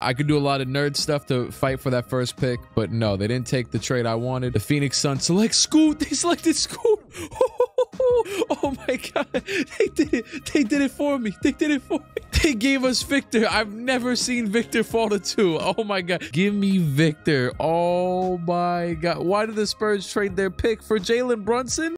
I could do a lot of nerd stuff to fight for that first pick, but no, they didn't take the trade I wanted. The Phoenix Suns select Scoot. They selected Scoot. Oh my God. They did it. They did it for me. They did it for me. They gave us Victor. I've never seen Victor fall to 2. Oh my God. Give me Victor. Oh my God. Why did the Spurs trade their pick for Jalen Brunson?